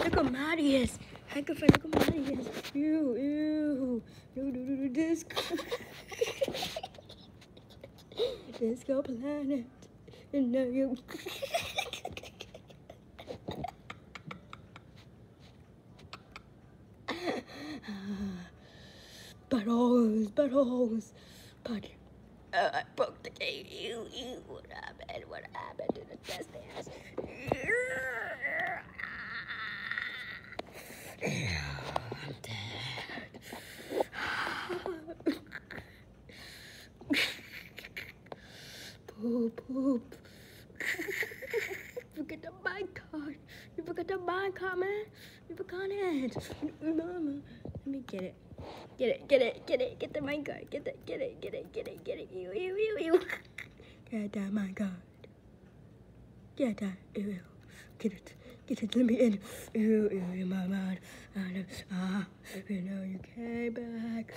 Marius. Marius. Ew. Disco. Disco Planet. And now you. Buttholes. But I broke the game. What happened to the test dance? I'm dead. Poop. Forget the bank card. You forgot the bank card, man. You forgot it. Mama, let me get it. Get the bank card. Get it. Ew. Get that bank card. Get that. Ew. Get it. Let me in. Ew, mama. You know you came back.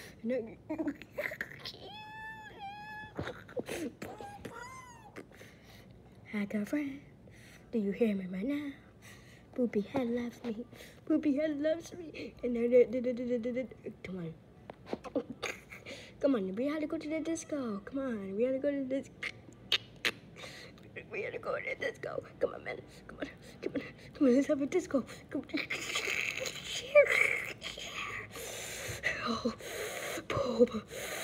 I got a friend. Do you hear me right now? Poopy head loves me. And come on, we had to go to the disco. Come on, we had to go to the disco. Come on, man. Come on, let's have a disco. Come on. Oh, poop.